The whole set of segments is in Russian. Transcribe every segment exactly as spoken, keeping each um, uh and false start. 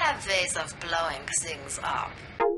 have ways of blowing things up.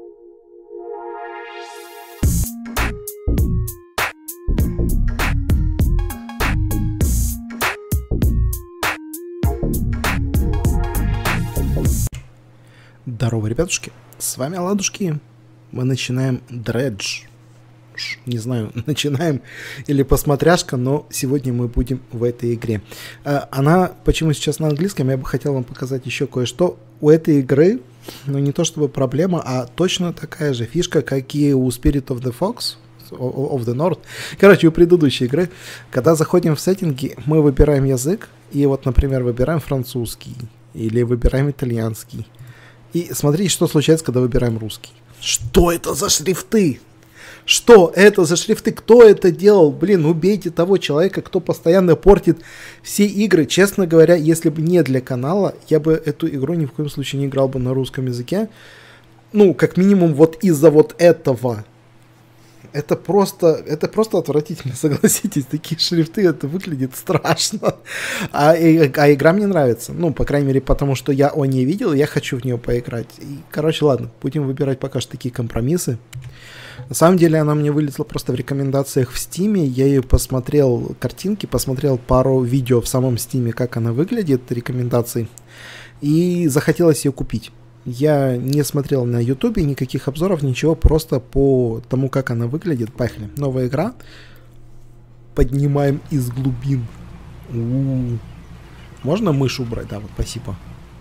Здорово, ребятушки, с вами Оладушки. Мы начинаем Dredge. Не знаю, начинаем или посмотряшка, но сегодня мы будем в этой игре. Она, почему сейчас на английском, я бы хотел вам показать еще кое-что. У этой игры, ну не то чтобы проблема, а точно такая же фишка, как и у Spirit of the Fox, of the North. Короче, у предыдущей игры, когда заходим в сеттинги, мы выбираем язык, и вот, например, выбираем французский, или выбираем итальянский. И смотрите, что случается, когда выбираем русский. Что это за шрифты? Что это за шрифты? Кто это делал? Блин, убейте того человека, кто постоянно портит все игры. Честно говоря, если бы не для канала, я бы эту игру ни в коем случае не играл бы на русском языке. Ну, как минимум, вот из-за вот этого. Это просто, это просто отвратительно, согласитесь. Такие шрифты, это выглядит страшно. А, и, а игра мне нравится. Ну, по крайней мере, потому что я о ней видел, я хочу в нее поиграть. И, короче, ладно, будем выбирать пока что такие компромиссы. На самом деле, она мне вылезла просто в рекомендациях в Стиме. Я ее посмотрел, картинки, посмотрел пару видео в самом Стиме, как она выглядит, рекомендаций. И захотелось ее купить. Я не смотрел на ютубе никаких обзоров, ничего, просто по тому, как она выглядит. Поехали. Новая игра. Поднимаем из глубин. У-у-у. Можно мышь убрать? Да, вот, спасибо.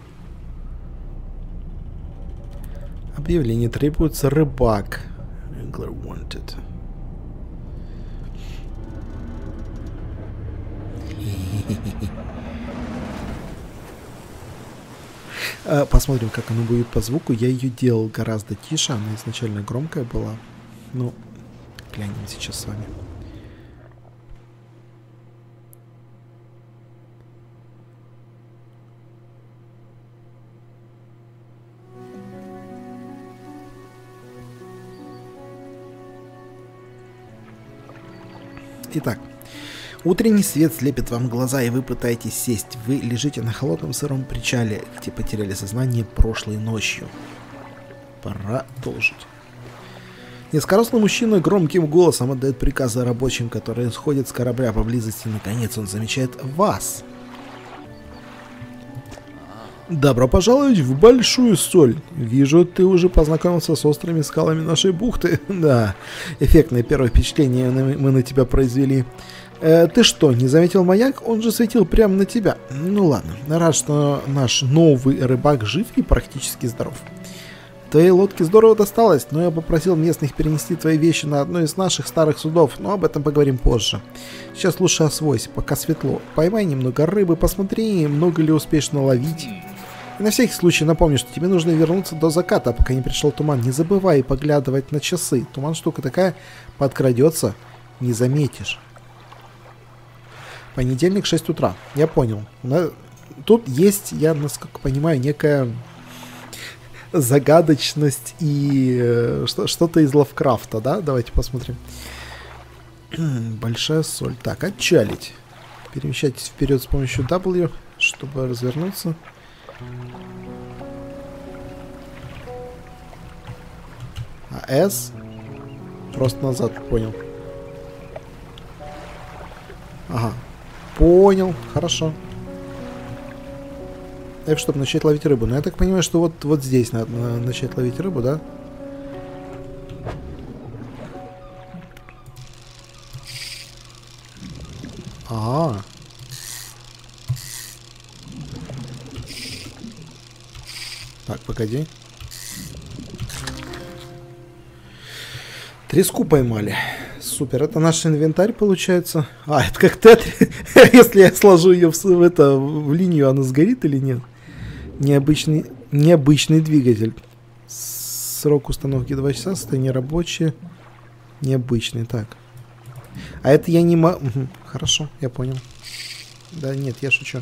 Объявление. Требуется рыбак. Angler wanted. Посмотрим, как оно будет по звуку. Я ее делал гораздо тише, она изначально громкая была. Ну, глянем сейчас с вами. Итак. Утренний свет слепит вам глаза, и вы пытаетесь сесть. Вы лежите на холодном сыром причале, где потеряли сознание прошлой ночью. Продолжить. Низкорослый мужчина громким голосом отдает приказы рабочим, которые сходят с корабля поблизости. Наконец он замечает вас. Добро пожаловать в Большую Соль. Вижу, ты уже познакомился с острыми скалами нашей бухты. Да, эффектное первое впечатление мы на тебя произвели. Э, ты что, не заметил маяк? Он же светил прямо на тебя. Ну ладно, рад, что наш новый рыбак жив и практически здоров. Твоей лодке здорово досталось, но я попросил местных перенести твои вещи на одно из наших старых судов, но об этом поговорим позже. Сейчас лучше освойся, пока светло. Поймай немного рыбы, посмотри, много ли успеешь наловить. И на всякий случай напомню, что тебе нужно вернуться до заката, пока не пришел туман. Не забывай поглядывать на часы. Туман штука такая, подкрадется, не заметишь. Понедельник, шесть утра. Я понял. Тут есть, я насколько понимаю, некая загадочность и что-то из Лавкрафта, да? Давайте посмотрим. Большая соль. Так, отчалить. Перемещайтесь вперед с помощью W, чтобы развернуться. А S просто назад, понял. Ага. Понял, хорошо. F, чтобы начать ловить рыбу. Но я так понимаю, что вот, вот здесь надо начать ловить рыбу, да? А. Так, погоди. Треску поймали. Супер, это наш инвентарь получается. А, это как Тетри. Если я сложу ее в, в, это, в линию, она сгорит или нет? Необычный, необычный двигатель. Срок установки два часа, состояние рабочее. Необычный, так. А это я не могу... Угу, хорошо, я понял. Да нет, я шучу.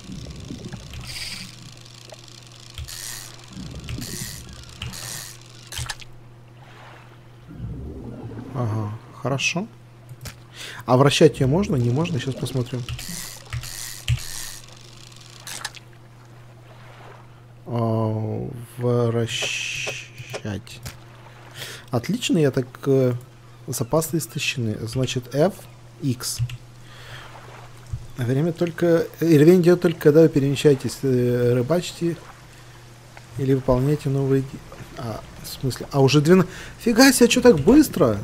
Ага, хорошо. А вращать ее можно? Не можно? Сейчас посмотрим. А, вращать. Отлично, я так... Э, запасы истощены. Значит, F, X. Время только... Время идет только, когда вы перемещаетесь, э, рыбачите или выполняете новые... А, в смысле? А, уже двенадцать... Фига себе, что так быстро?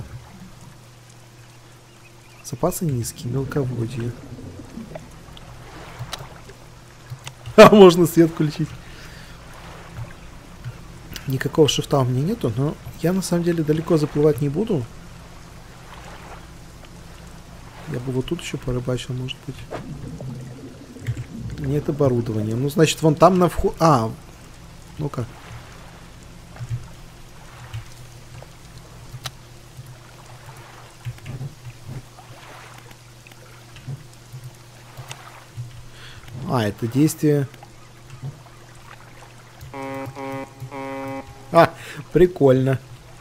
Запасы низкие, мелководье. А, можно свет включить. Никакого шифта у меня нету, но я на самом деле далеко заплывать не буду. Я бы вот тут еще порыбачил, может быть. Нет оборудования. Ну, значит, вон там на вход... А, ну-ка. А, это действие... А, прикольно.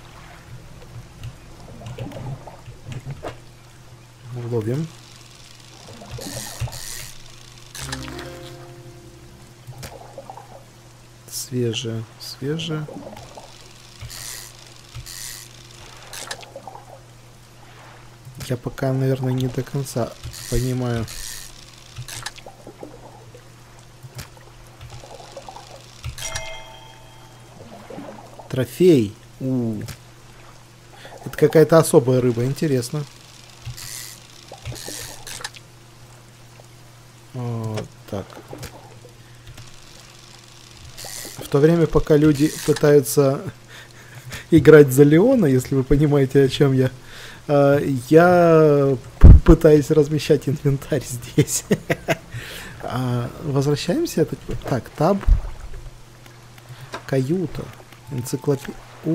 Ловим. Свежее, свежее. Я пока, наверное, не до конца понимаю. Трофей. У-у-у. Это какая-то особая рыба, интересно. Вот так. В то время, пока люди пытаются играть за Леона, если вы понимаете, о чем я, я пытаюсь размещать инвентарь здесь. Возвращаемся. Так, таб. Каюта. Энциклопедия.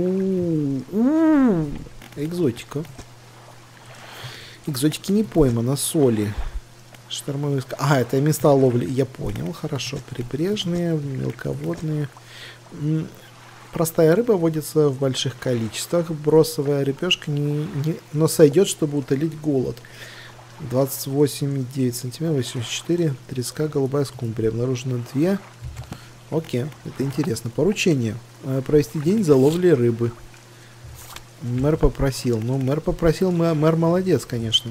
Экзотика. Экзотики не поймано. Соли. Штормовые... А, это места ловли. Я понял. Хорошо. Прибрежные, мелководные. Простая рыба водится в больших количествах. Бросовая рыбешка не, не... но сойдет, чтобы утолить голод. двадцать восемь и девять сантиметров, восемьдесят четыре. Треска, голубая скумбрия. Обнаружено две. Окей, это интересно. Поручение. Провести день за ловлей рыбы. Мэр попросил. Ну, мэр попросил, мэр, мэр молодец, конечно.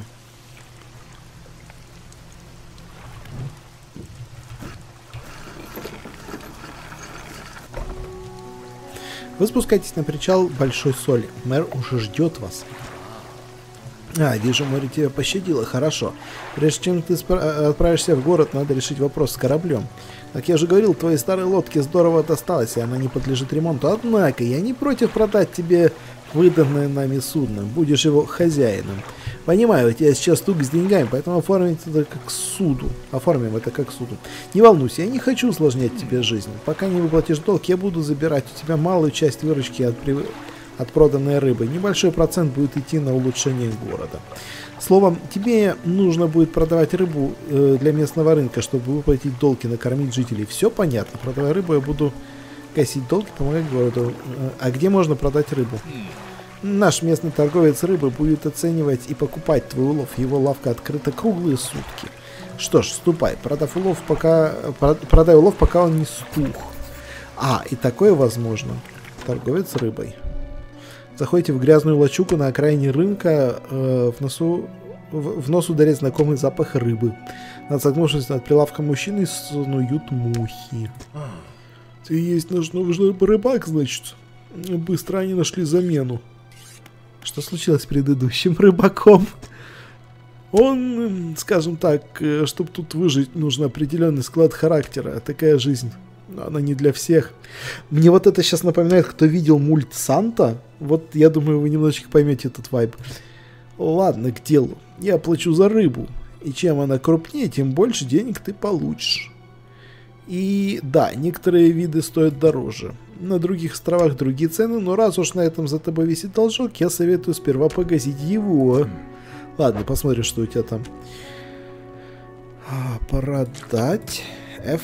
Вы спускаетесь на причал Большой Соли. Мэр уже ждет вас. А, вижу, море тебя пощадило. Хорошо. Прежде чем ты отправишься в город, надо решить вопрос с кораблем. Как я уже говорил, твоей старой лодке здорово досталось, и она не подлежит ремонту. Однако, я не против продать тебе выданное нами судно. Будешь его хозяином. Понимаю, у тебя сейчас туго с деньгами, поэтому оформить это как суду. Оформим это как суду. Не волнуйся, я не хочу усложнять тебе жизнь. Пока не выплатишь долг, я буду забирать у тебя малую часть выручки от, при... от проданной рыбы. Небольшой процент будет идти на улучшение города. Словом, тебе нужно будет продавать рыбу э, для местного рынка, чтобы выплатить долг и накормить жителей. Все понятно. Продавая рыбу, я буду гасить долги, помогать городу. А где можно продать рыбу? Наш местный торговец рыбы будет оценивать и покупать твой улов. Его лавка открыта круглые сутки. Что ж, ступай. Продав улов, пока... Продай улов, пока он не стух. А, и такое возможно. Торговец рыбой. Заходите в грязную лачугу на окраине рынка, э, в, носу, в, в нос ударит знакомый запах рыбы. Над согнувшись над прилавком мужчины снуют мухи. Ты есть наш новый рыбак, значит? Быстро они нашли замену. Что случилось с предыдущим рыбаком? Он, скажем так, чтобы тут выжить, нужен определенный склад характера. Такая жизнь. Но она не для всех. Мне вот это сейчас напоминает, кто видел мульт Санта. Вот я думаю, вы немножечко поймете этот вайб. Ладно, к делу. Я плачу за рыбу. И чем она крупнее, тем больше денег ты получишь. И да, некоторые виды стоят дороже. На других островах другие цены, но раз уж на этом за тобой висит должок, я советую сперва погасить его. Ладно, посмотрим, что у тебя там. А, продать. F.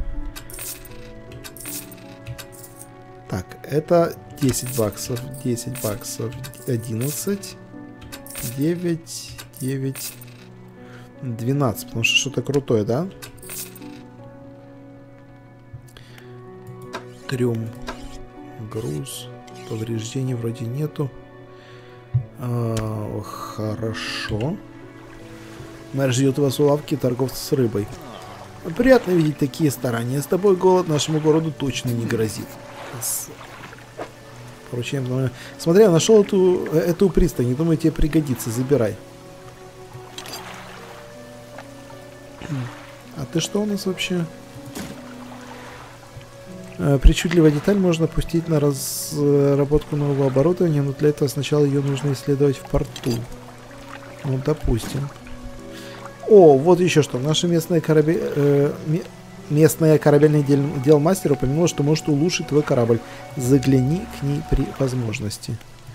Так, это десять баксов, десять баксов, одиннадцать, девять, девять, двенадцать, потому что что-то крутое, да? Трюм. груз. Повреждений вроде нету. А, хорошо. Мэр ждет вас у лавки торговца с рыбой. Приятно видеть такие старания. С тобой голод нашему городу точно не грозит. С... Поручаем. Смотри, я нашел эту, эту пристань. Не думаю, тебе пригодится. Забирай. А ты что у нас вообще? Причудливая деталь можно пустить на разработку нового оборудования, но для этого сначала ее нужно исследовать в порту. Ну, допустим. О, вот еще что. Наша местная корабель... Э, местная корабельный дел... делмастер упомянула, что может улучшить твой корабль. Загляни к ней при возможности.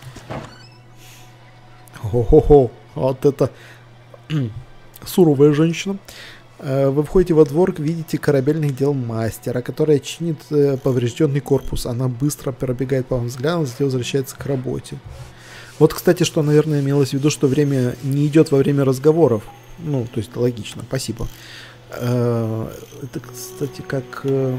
Хо-хо-хо. Вот это... суровая женщина. Вы входите во двор, видите корабельных дел мастера, которая чинит э, поврежденный корпус. Она быстро пробегает по вам взглядом, затем возвращается к работе. Вот, кстати, что, наверное, имелось в виду, что время не идет во время разговоров. Ну, то есть логично. Спасибо. Э, это, кстати, как э,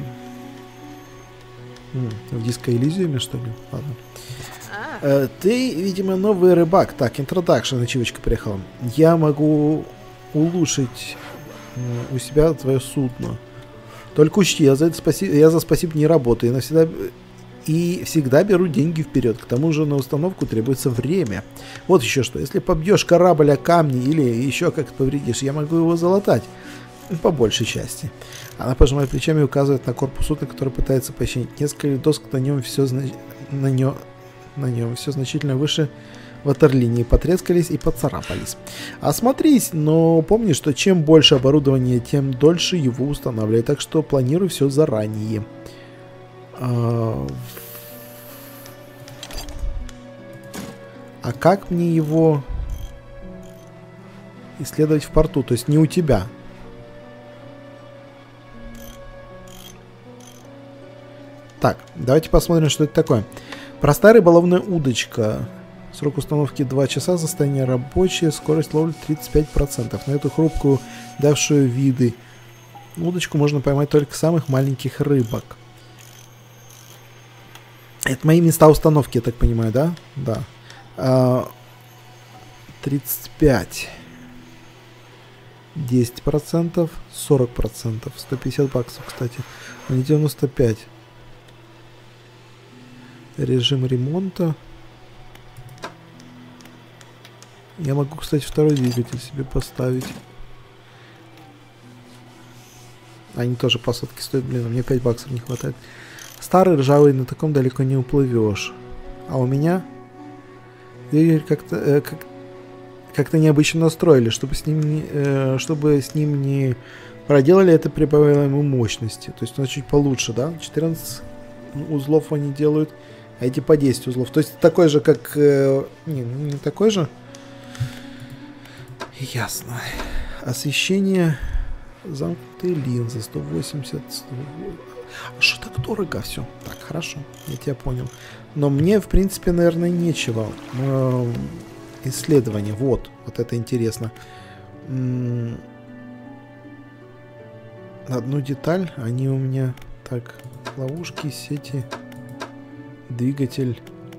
в Disco Elysium, что ли? Ладно. Э, ты, видимо, новый рыбак. Так, интродакшн, ачивочка приехала. Я могу улучшить у себя твое судно. Только учти, я за это спасибо, я за спасибо не работаю. И навсегда и всегда беру деньги вперед. К тому же на установку требуется время. Вот еще что. Если побьешь корабль о камни или еще как-то повредишь, я могу его залатать. По большей части. Она пожимает плечами и указывает на корпус судна, который пытается починить. Несколько досок на нем все зна... на нем... на нем все значительно выше ватерлинии, потрескались и поцарапались. Осмотрись, но помни, что чем больше оборудования, тем дольше его устанавливай. Так что планируй все заранее. А, а как мне его исследовать в порту? То есть не у тебя. Так, давайте посмотрим, что это такое. Простая рыболовная удочка. Срок установки два часа, состояние рабочее, скорость ловли тридцать пять процентов. На эту хрупкую, давшую виды удочку можно поймать только самых маленьких рыбок. Это мои места установки, я так понимаю, да? Да. А, тридцать пять. десять процентов, сорок процентов. сто пятьдесят баксов, кстати. А не девяносто пять. Режим ремонта. Я могу, кстати, второй двигатель себе поставить. Они тоже по сотке стоят, блин, а мне пять баксов не хватает. Старый ржавый, на таком далеко не уплывешь. А у меня двигатель как-то э, как, как-то необычно настроили, чтобы с ним не, э, чтобы с ним не проделали это, прибавило ему мощности. То есть он чуть получше, да? четырнадцать узлов они делают, а эти по десять узлов. То есть такой же, как... Э, не, не такой же. Ясно. Освещение. Замкнутые линзы. сто восемьдесят. сто... А что так дорого все? Так, хорошо. Я тебя понял. Но мне, в принципе, наверное, нечего. Э, исследование. Вот. Вот это интересно. М-м- одну деталь. Они у меня... Так. Ловушки, сети. Двигатель.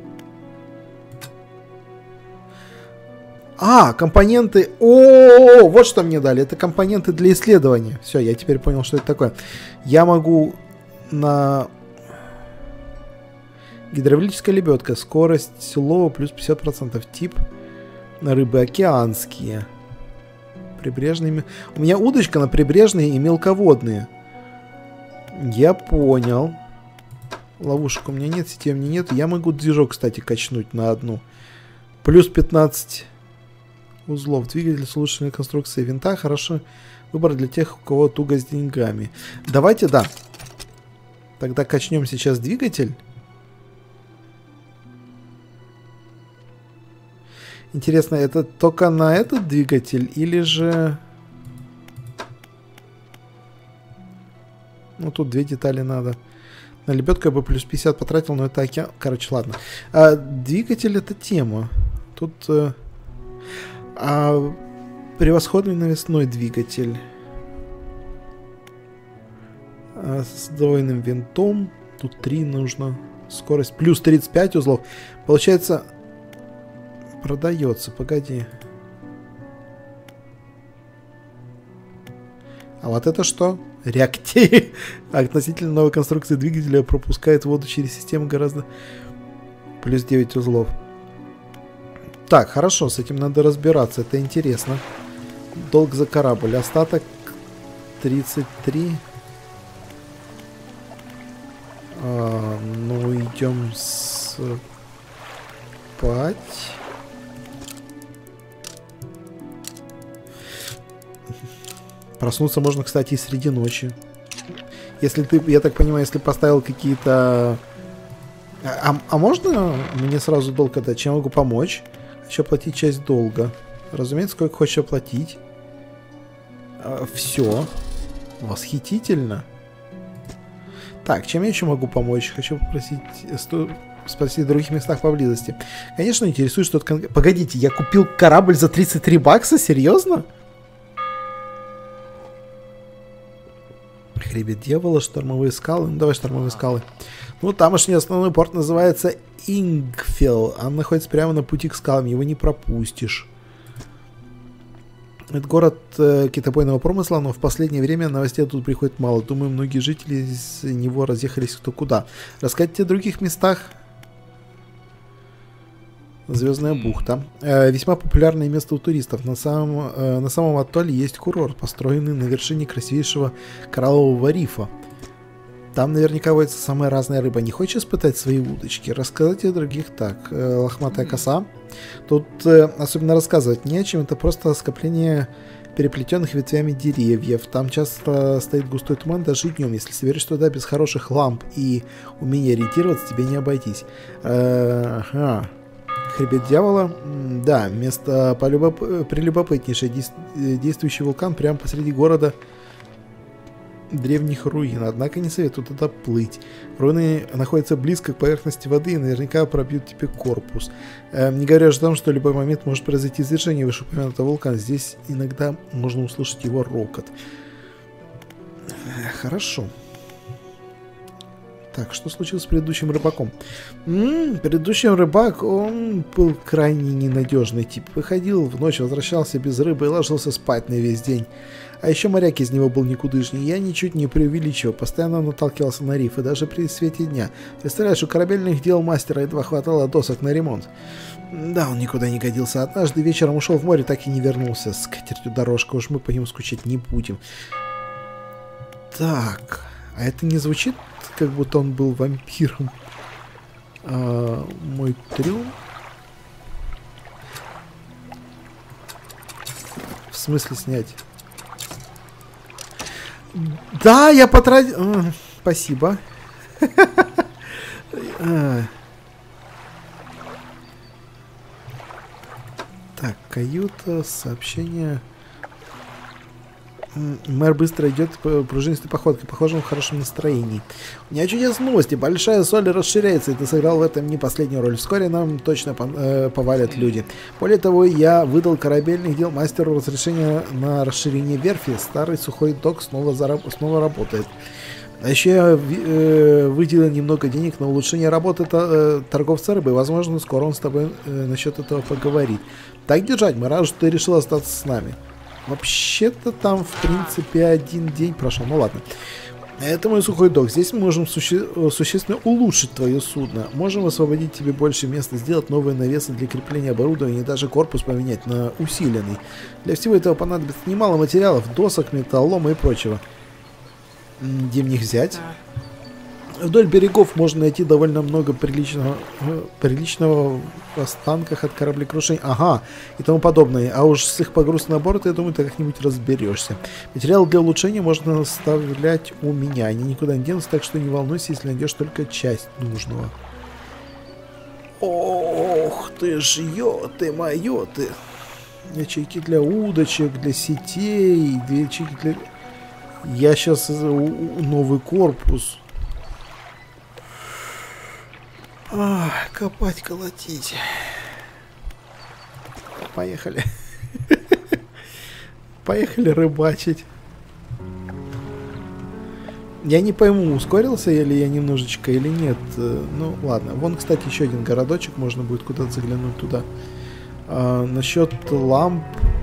А, компоненты... О, вот что мне дали. Это компоненты для исследования. Все, я теперь понял, что это такое. Я могу на... Гидравлическая лебедка. Скорость лова плюс пятьдесят процентов. Тип рыбы океанские. Прибрежные... У меня удочка на прибрежные и мелководные. Я понял. Ловушек у меня нет, сетей у меня нет. Я могу движок, кстати, качнуть на одну. Плюс пятнадцать... узлов. Двигатель с улучшенной конструкцией винта. Хорошо. Выбор для тех, у кого туго с деньгами. Давайте, да. Тогда качнем сейчас двигатель. Интересно, это только на этот двигатель или же... Ну, тут две детали надо. На лебедку я бы плюс пятьдесят потратил, но это океан... Короче, ладно. А, двигатель — это тема. Тут... Э... А превосходный навесной двигатель а, с двойным винтом. Тут три нужно. Скорость плюс тридцать пять узлов. Получается, продается. Погоди. А вот это что? Реактив. Относительно новой конструкции двигателя пропускает воду через систему гораздо... Плюс девять узлов. Так, хорошо, с этим надо разбираться. Это интересно. Долг за корабль. Остаток тридцать три. А, ну, идем спать. Проснуться можно, кстати, и среди ночи. Если ты, я так понимаю, если поставил какие-то... А, а можно мне сразу долг отдать? Чем я могу помочь? Хочу оплатить часть долга. Разумеется, сколько хочешь оплатить. А, все. Восхитительно. Так, чем я еще могу помочь? Хочу попросить... Сто... Спросить в других местах поблизости. Конечно, интересует что-то... Кон... Погодите, я купил корабль за тридцать три бакса? Серьезно? Хребет дьявола, штормовые скалы. Ну, давай штормовые скалы. Ну, тамошний основной порт называется Ингфелл. Он находится прямо на пути к скалам. Его не пропустишь. Это город э, китобойного промысла, но в последнее время новостей тут приходит мало. Думаю, многие жители из него разъехались кто куда. Рассказать тебе о других местах? Звездная бухта. Э, весьма популярное место у туристов. На самом, э, на самом атолле есть курорт, построенный на вершине красивейшего кораллового рифа. Там наверняка водится самая разная рыба. Не хочешь испытать свои удочки? Рассказать о других так. Э, лохматая коса. Тут э, особенно рассказывать не о чем. Это просто скопление переплетенных ветвями деревьев. Там часто стоит густой туман даже и днем. Если соберешься туда без хороших ламп и умения ориентироваться, тебе не обойтись. Э, ага. Хребет дьявола. Да, место полюбоп... прелюбопытнейшее. Действующий вулкан прямо посреди города древних руин. Однако не советую туда плыть. Руины находятся близко к поверхности воды и наверняка пробьют тебе корпус. Э, не говоря же о том, что в любой момент может произойти извержение вышеупомянутого вулкана. Здесь иногда можно услышать его рокот. Э, хорошо. Так, что случилось с предыдущим рыбаком? М-м, предыдущий рыбак, он был крайне ненадежный тип. Выходил в ночь, возвращался без рыбы и ложился спать на весь день. А еще моряк из него был никудышний. Я ничуть не преувеличивал, постоянно наталкивался на риф, и даже при свете дня. Представляешь, у корабельных дел мастера едва хватало досок на ремонт. Да, он никуда не годился. Однажды вечером ушел в море, так и не вернулся. С катертью дорожка, уж мы по нему скучать не будем. Так, а это не звучит, как будто он был вампиром? А, мой трюм? В смысле снять? Да, я потратил... А, спасибо. Так, каюта, сообщение... Мэр быстро идет пружинистой походкой, похоже, он в хорошем настроении. У меня чудесные новости. Большая соль расширяется, и ты сыграл в этом не последнюю роль. Вскоре нам точно э, повалят люди. Более того, я выдал корабельных дел мастеру разрешение на расширение верфи. Старый сухой док снова, зараб снова работает. А еще я э, выделил немного денег на улучшение работы э, торговца рыбы. Возможно, скоро он с тобой э, насчет этого поговорит. Так держать, мы рады, что ты решил остаться с нами. Вообще-то там, в принципе, один день прошел. Ну ладно. Это мой сухой док. Здесь мы можем суще существенно улучшить твое судно. Можем освободить тебе больше места, сделать новые навесы для крепления оборудования и даже корпус поменять на усиленный. Для всего этого понадобится немало материалов, досок, металлолома и прочего. Где мне их взять? Вдоль берегов можно найти довольно много приличного, приличного в останках от кораблекрушений. Ага, и тому подобное. А уж с их погрузкой на борт, я думаю, ты как-нибудь разберешься. Материал для улучшения можно оставлять у меня. Они никуда не денутся, так что не волнуйся, если найдешь только часть нужного. Ох ты ж, ё ты моё ты. Ячейки для удочек, для сетей, для ячейки для... Я сейчас новый корпус. Ах, копать, колотить. Поехали. Поехали рыбачить. Я не пойму, ускорился ли я немножечко или нет. Ну, ладно. Вон, кстати, еще один городочек. Можно будет куда-то заглянуть туда. А, насчет ламп.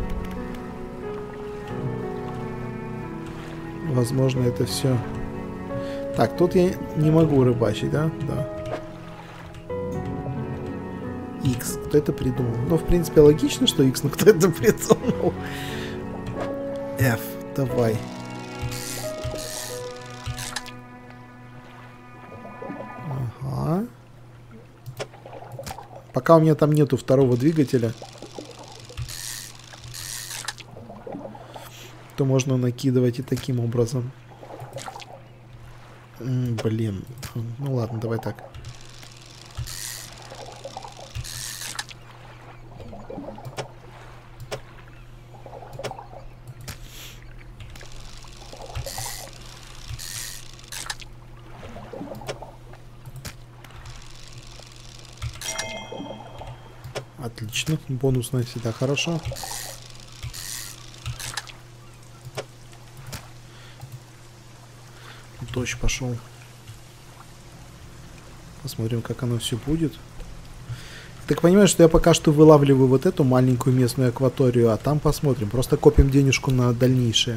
Возможно, это все. Так, тут я не могу рыбачить, да? Да. X. Кто это придумал? Ну, в принципе, логично, что X, но кто это придумал? F. Давай. Ага. Пока у меня там нету второго двигателя, то можно накидывать и таким образом. М, блин. Ну ладно, давай так. Отлично. Бонусная всегда хорошо. Дождь пошел. Посмотрим, как оно все будет. Так понимаешь, что я пока что вылавливаю вот эту маленькую местную акваторию, а там посмотрим. Просто копим денежку на дальнейшее.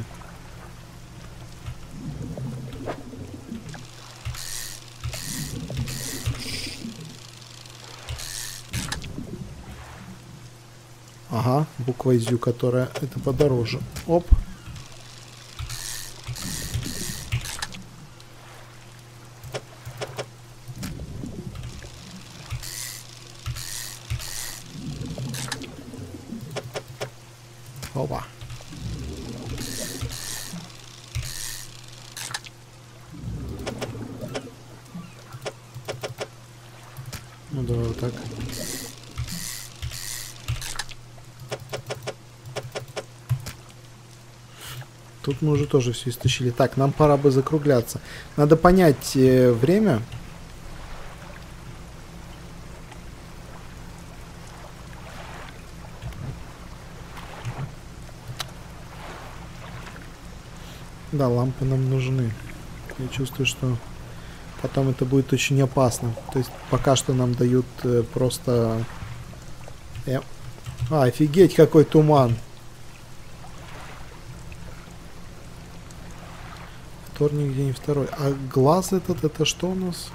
Ага, буква Зю, которая это подороже. Оп. Опа. Ну давай вот так. Тут мы уже тоже все истощили. Так, нам пора бы закругляться. Надо понять э, время. Да, лампы нам нужны. Я чувствую, что потом это будет очень опасно. То есть пока что нам дают э, просто... Э... А, офигеть, какой туман. Вторник, день второй. А глаз этот, это что у нас?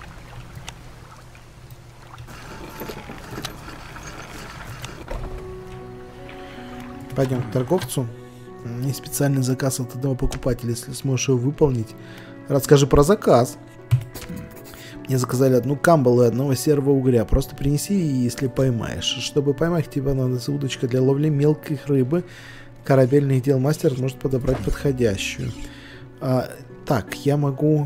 Пойдем к торговцу. Не специальный заказ от одного покупателя. Если сможешь его выполнить, расскажи про заказ. Мне заказали одну камбалу и одного серого угря. Просто принеси, если поймаешь. Чтобы поймать, тебе понадобится удочка для ловли мелкой рыбы. Корабельных дел мастер может подобрать подходящую. А, так, я могу...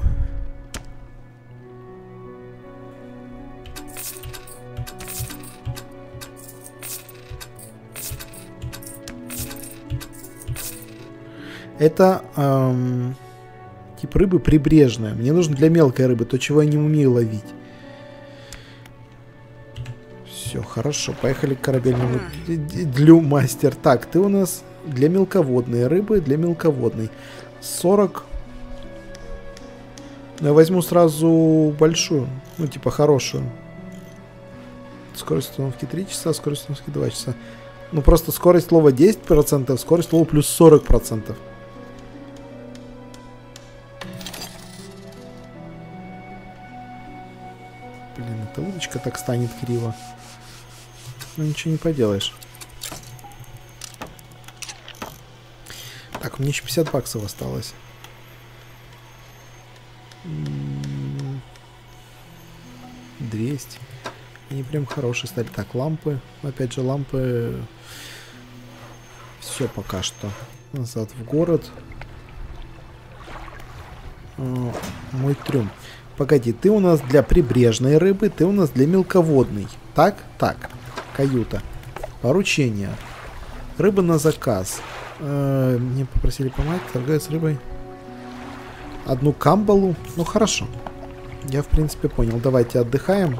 Это эм, тип рыбы прибрежная. Мне нужно для мелкой рыбы, то, чего я не умею ловить. Все, хорошо. Поехали к корабельному длю мастер. Так, ты у нас для мелководной рыбы, для мелководной. сорок. Но я возьму сразу большую. Ну, типа хорошую. Скорость установки три часа, скорость установки два часа. Ну, просто скорость лова десять процентов, скорость лова плюс сорок процентов. Блин, эта удочка так станет криво. Ну, ничего не поделаешь. Так, у меня еще пятьдесят баксов осталось. двести. Они прям хорошие стали. Так, лампы. Опять же, лампы. Все пока что. Назад в город. О, мой трюм. Погоди, ты у нас для прибрежной рыбы, ты у нас для мелководной. Так? Так. Каюта. Поручение. Рыба на заказ. Э, мне попросили помочь. Торгать с рыбой. Одну камбалу. Ну, хорошо. Я, в принципе, понял. Давайте отдыхаем.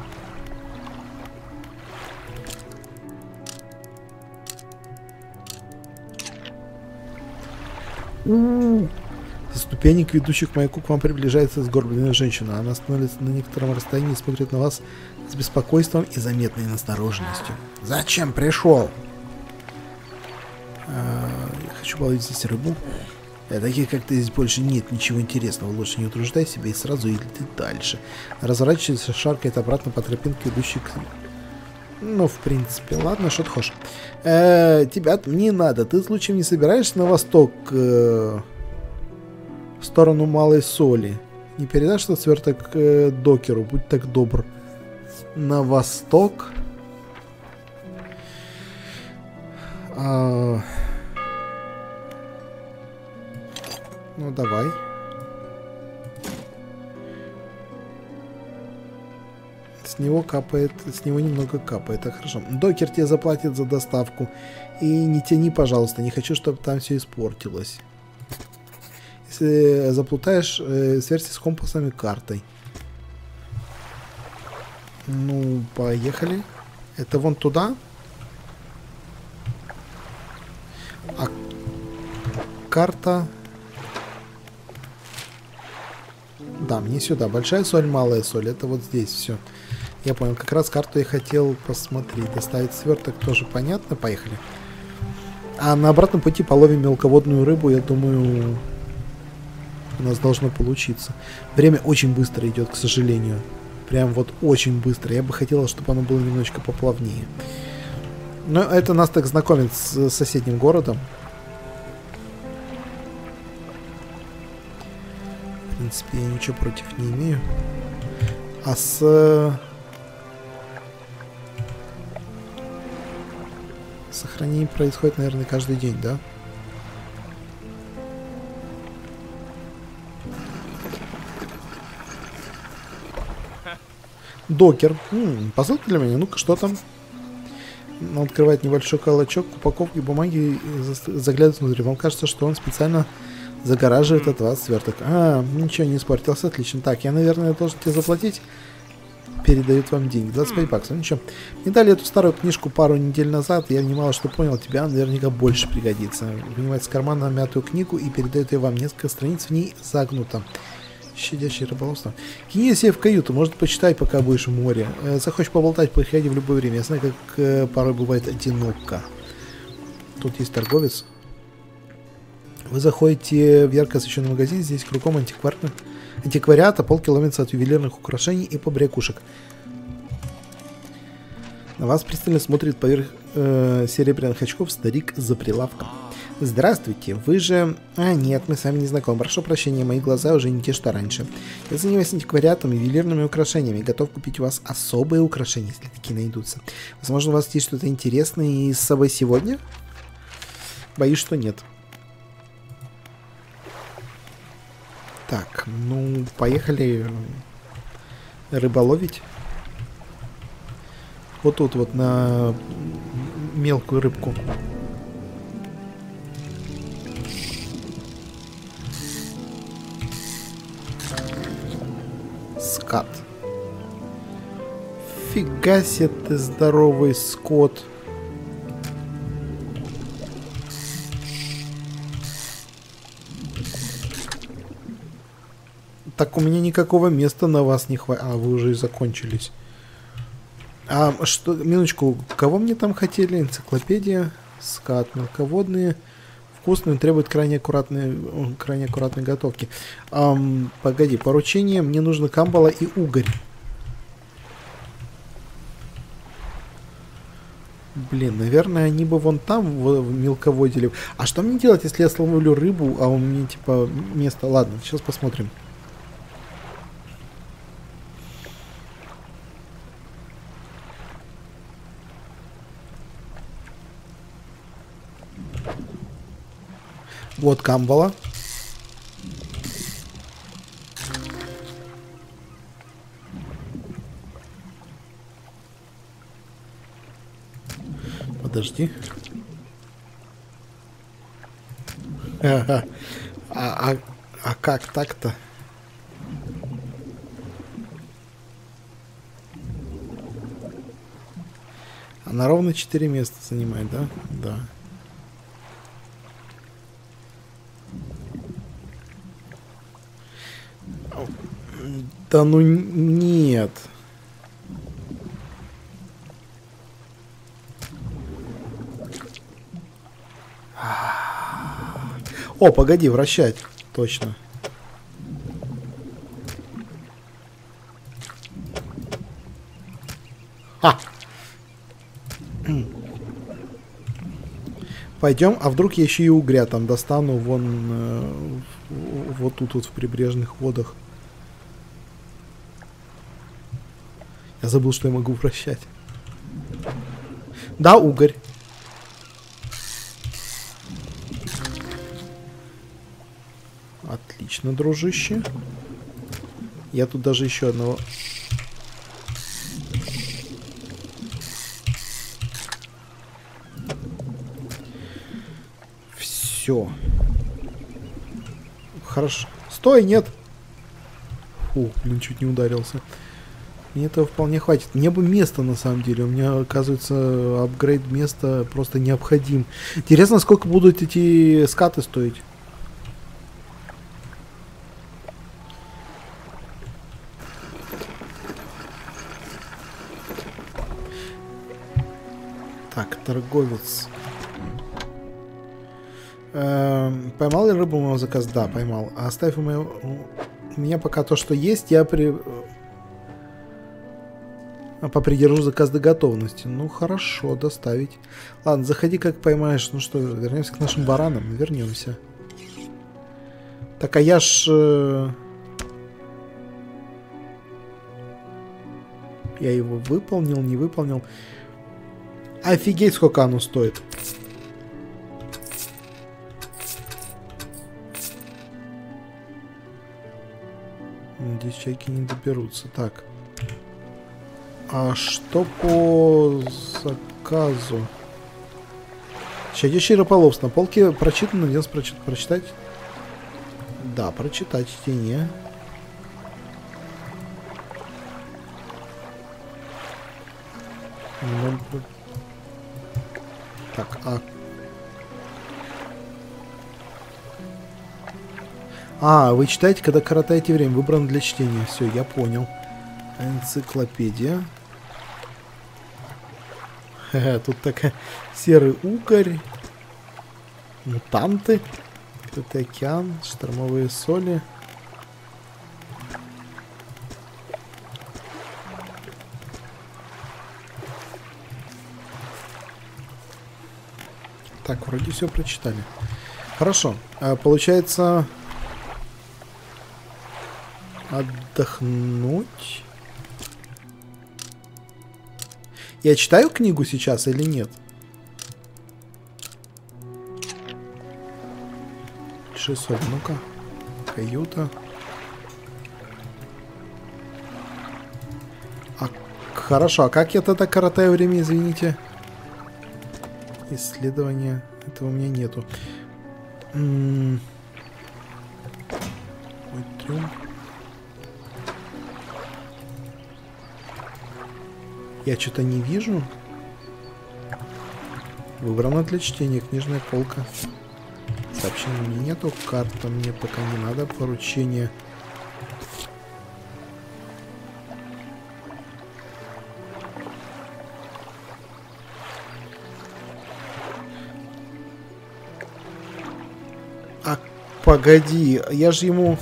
У-у-у. ступенек, ведущих к маяку, к вам приближается сгорбленная женщина. Она становится на некотором расстоянии и смотрит на вас с беспокойством и заметной настороженностью. Зачем пришел? А, я хочу половить здесь рыбу. А таких, как ты, здесь больше нет ничего интересного. Лучше не утруждай себя и сразу иди дальше. Разворачивается, шаркает обратно по тропинке, идущей к... Ну, в принципе, ладно, что ты хочешь. Э, тебя не надо. Ты случаем не собираешься на восток, э, в сторону Малой Соли? Не передашь этот сверток э, докеру? Будь так добр. На восток? А... Ну, давай. С него капает, с него немного капает, это хорошо. Докер тебе заплатит за доставку. И не тяни, пожалуйста, не хочу, чтобы там все испортилось. Если заплутаешь, э, сверься с компасом и картой. Ну, поехали. Это вон туда. А карта... Да, мне сюда. Большая соль, малая соль. Это вот здесь все. Я понял. Как раз карту я хотел посмотреть. Доставить сверток тоже понятно. Поехали. А на обратном пути половим мелководную рыбу. Я думаю, у нас должно получиться. Время очень быстро идет, к сожалению. Прям вот очень быстро. Я бы хотел, чтобы оно было немножечко поплавнее. Но это нас так знакомит с соседним городом. В принципе, я ничего против не имею. А с... Сохранение происходит, наверное, каждый день, да? Докер. М-м, посылка для меня. Ну-ка, что там? Он открывает небольшой колочок, упаковки бумаги и заглядывает внутрь. Вам кажется, что он специально загораживает от вас сверток. А, ничего не испортился, отлично. Так, я, наверное, должен тебе заплатить. Передают вам деньги. двадцать пять баксов. Ничего. Мне дали эту старую книжку пару недель назад. Я немало что понял. Тебе она наверняка больше пригодится. Вынимает с кармана мятую книгу и передает ее вам. Несколько страниц в ней загнуто. Щадящее рыболовство. Кинь себе в каюту. Может, почитай, пока будешь в море. Э, захочешь поболтать, приходи в любое время. Я знаю, как э, порой бывает одиноко. Тут есть торговец. Вы заходите в ярко освещенный магазин. Здесь кругом антикварных антиквариата, полкилометра от ювелирных украшений и побрякушек. На вас пристально смотрит поверх э, серебряных очков старик за прилавком. Здравствуйте, вы же... А, нет, мы с вами не знакомы. Прошу прощения, мои глаза уже не те, что раньше. Я занимаюсь антиквариатом и ювелирными украшениями. Готов купить у вас особые украшения, если такие найдутся. Возможно, у вас есть что-то интересное и с собой сегодня? Боюсь, что нет. Так, ну, поехали рыболовить. Вот тут вот на мелкую рыбку. Скат. Фига себе ты здоровый скот. Так у меня никакого места на вас не хватит. А, вы уже и закончились. А что, минуточку, кого мне там хотели? Энциклопедия, скат, мелководные, вкусные, требуют крайне аккуратной, крайне аккуратной готовки. Ам, погоди, поручение, мне нужно камбала и угорь. Блин, наверное, они бы вон там в, в мелководье. А что мне делать, если я словлю рыбу, а у меня типа место... Ладно, сейчас посмотрим. Вот камбала. Подожди. А, а, а как так-то? Она ровно четыре места занимает, да? Да. Да ну нет. О, погоди, вращать. Точно. А! Пойдем, а вдруг я еще и угря там достану вон э, вот тут вот в прибрежных водах. Я забыл, что я могу вращать. Да, угорь. Отлично, дружище. Я тут даже еще одного... Все. Хорошо. Стой, нет. Фу, блин, чуть не ударился. Мне этого вполне хватит. Мне бы место, на самом деле. У меня, оказывается, апгрейд места просто необходим. Интересно, сколько будут эти скаты стоить. Так, торговец. Эм, поймал ли рыбу моего заказа? Да, поймал. А оставь у, моего... у меня пока то, что есть, я при... попридержу заказ до готовности. Ну, хорошо, доставить. Ладно, заходи, как поймаешь. Ну что, вернемся к нашим баранам. Вернемся. Так, а я ж... Э... Я его выполнил, не выполнил. Офигеть, сколько оно стоит. Надеюсь, чайки не доберутся. Так. А что по заказу? Щадящий рыболов. На полке прочитано. Где прочит... прочитать? Да, прочитать чтение. Ну... Так, а... А, вы читаете, когда коротаете время. Выбрано для чтения. Все, я понял. Энциклопедия. Ха-ха, тут такая... Серый угорь. Мутанты. Это океан. Штормовые соли. Так, вроде все прочитали. Хорошо. А, получается... Отдохнуть. Я читаю книгу сейчас или нет? шестьсот. Ну-ка. Каюта. А, хорошо. А как я тогда коротаю время, извините? Исследования. Этого у меня нету. М-м- Ой, трюм. Я что-то не вижу. Выбрано для чтения. Книжная полка. Сообщений мне нету. Карта мне пока не надо. Поручение. А, погоди. Я же ему...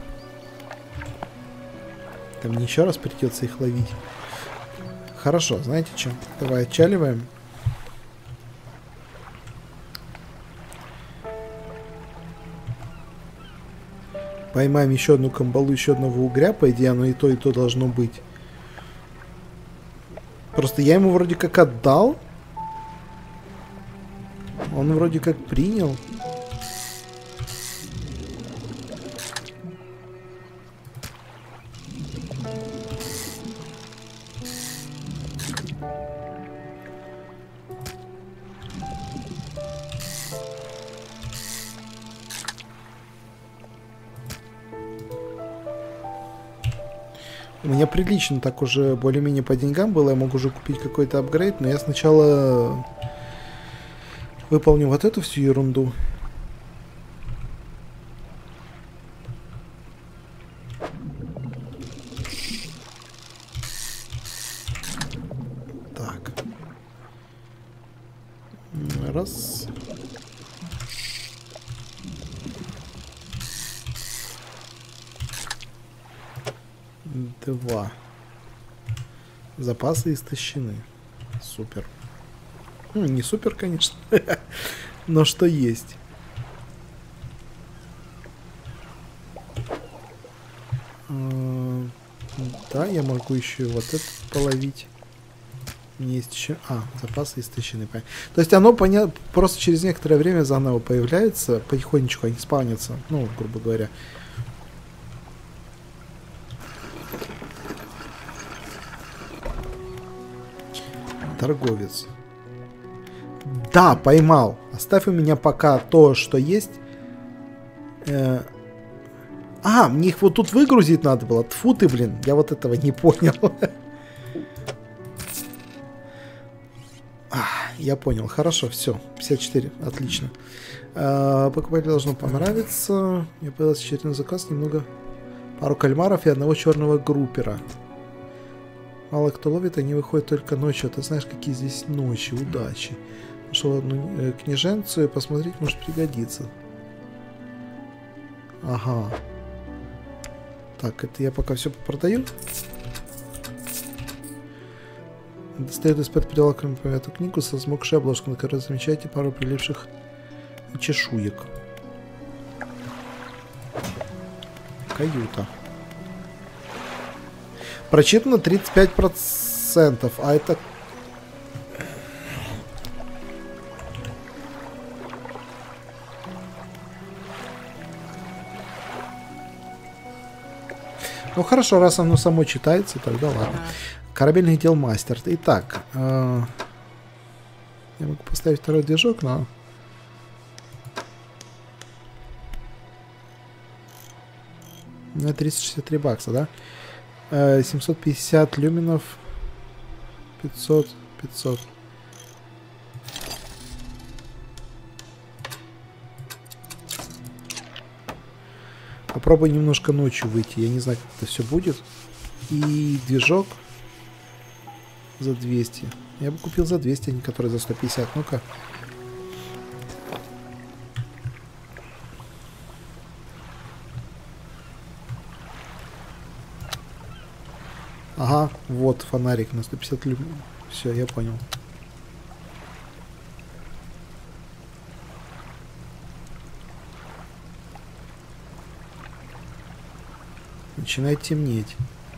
Да мне еще раз придется их ловить. Хорошо, знаете что? Давай отчаливаем. Поймаем еще одну камбалу, еще одного угря. По идее, оно и то, и то должно быть. Просто я ему вроде как отдал. Он вроде как принял. У меня прилично так уже более-менее по деньгам было. Я могу уже купить какой-то апгрейд, но я сначала выполню вот эту всю ерунду. Раз. Два. Запасы истощены. Супер. Ну, не супер, конечно. Но что есть. Да, я могу еще вот это половить. Есть еще... А, запасы истощены. То есть оно понятно, просто через некоторое время заново появляется, потихонечку они спавнятся, ну, грубо говоря. Торговец. Да, поймал. Оставь у меня пока то, что есть. Э а, мне их вот тут выгрузить надо было. Тьфу ты, блин, я вот этого не понял. а, я понял, хорошо, все. пятьдесят четыре, отлично. Э покупателю должно понравиться. Мне появился очередной заказ, немного... Пару кальмаров и одного черного группера. Мало кто ловит, они выходят только ночью. Ты знаешь, какие здесь ночи. Удачи. Нашел одну э, княженцу и посмотреть, может пригодиться. Ага. Так, это я пока все продаю. Достает из-под прилавка эту книгу со взмокшей обложкой, на которой замечаете пару прилипших чешуек. Каюта. Прочитано тридцать пять процентов, а это... Ну хорошо, раз оно само читается, тогда ладно. Корабельный дел мастер. Итак, э я могу поставить второй движок, но... На триста шестьдесят три бакса, да? Э семьсот пятьдесят люминов. пятьсот, пятьсот. Попробуй немножко ночью выйти. Я не знаю, как это все будет. И движок за двести. Я бы купил за двести, а не который за сто пятьдесят. Ну-ка. Ага, вот фонарик на сто пятьдесят люмен. Все, я понял. Начинает темнеть.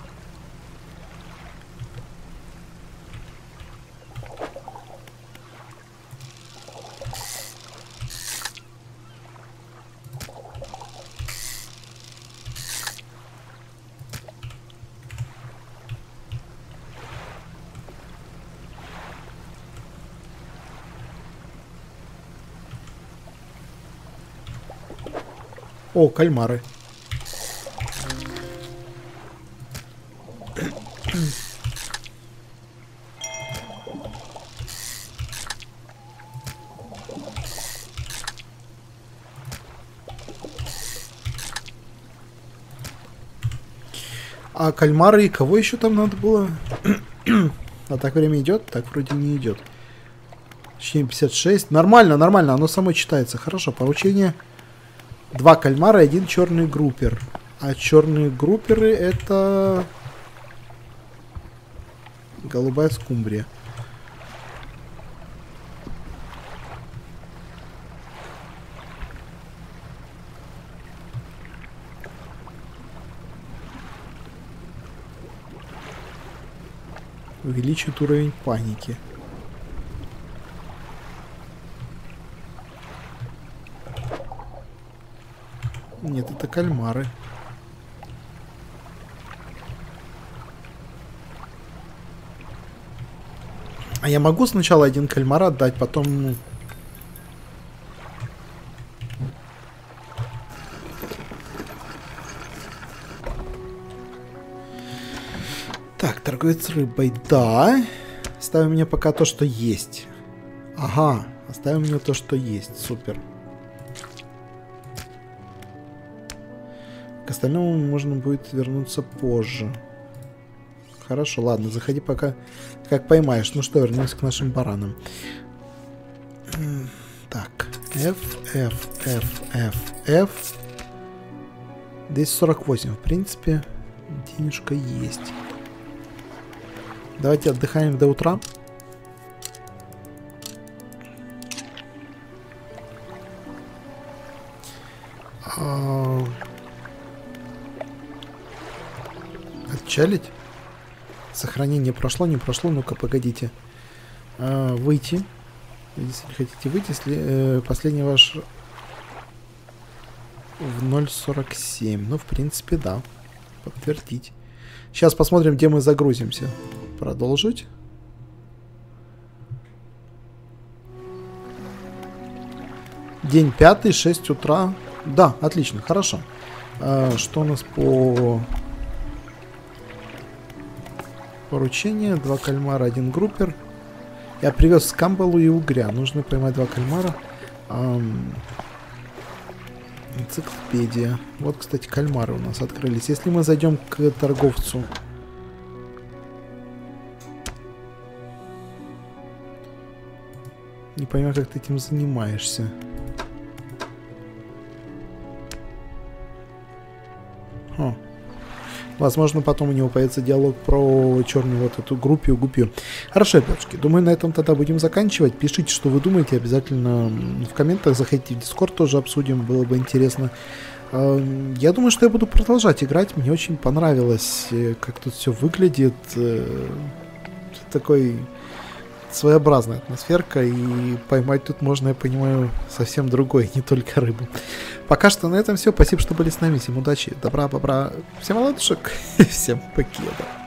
О, кальмары. А кальмары и кого еще там надо было? А так время идет? Так вроде не идет. Точнее пятьдесят шесть. Нормально, нормально, оно само читается. Хорошо, поручение. Два кальмара и один черный группер. А черные групперы это... Голубая скумбрия. Увеличит уровень паники. Нет, это кальмары. А я могу сначала один кальмар отдать, потом... Так, торговец рыбой, да. Оставим мне пока то, что есть. Ага, оставим мне то, что есть. Супер. К остальному можно будет вернуться позже. Хорошо, ладно, заходи пока, как поймаешь. Ну что, вернемся к нашим баранам. Так, F, F, F, F, F. Здесь сорок восемь, в принципе, денежка есть. Давайте отдыхаем до утра. Отчалить. Сохранение прошло, не прошло. Ну-ка, погодите. А, выйти. Если хотите выйти, если, э, последний ваш в ноль сорок семь. Ну, в принципе, да. Подтвердить. Сейчас посмотрим, где мы загрузимся. Продолжить. День пятый, шесть утра. Да, отлично, хорошо. А, что у нас по поручению? Два кальмара, один группер. Я привез скамбалу и угря. Нужно поймать два кальмара. Ам... Энциклопедия. Вот, кстати, кальмары у нас открылись. Если мы зайдем к торговцу. Не понимаю, как ты этим занимаешься. О. Возможно, потом у него появится диалог про черную вот эту группу, гупью. Хорошо, ребятушки, думаю, на этом тогда будем заканчивать. Пишите, что вы думаете, обязательно в комментах. Заходите в Discord, тоже обсудим, было бы интересно. Я думаю, что я буду продолжать играть. Мне очень понравилось, как тут все выглядит. Такой своеобразная атмосферка, и поймать тут можно, я понимаю, совсем другой, не только рыбу. Пока что на этом все. Спасибо, что были с нами. Всем удачи, добра, бобра, всем ладушек, всем покеда.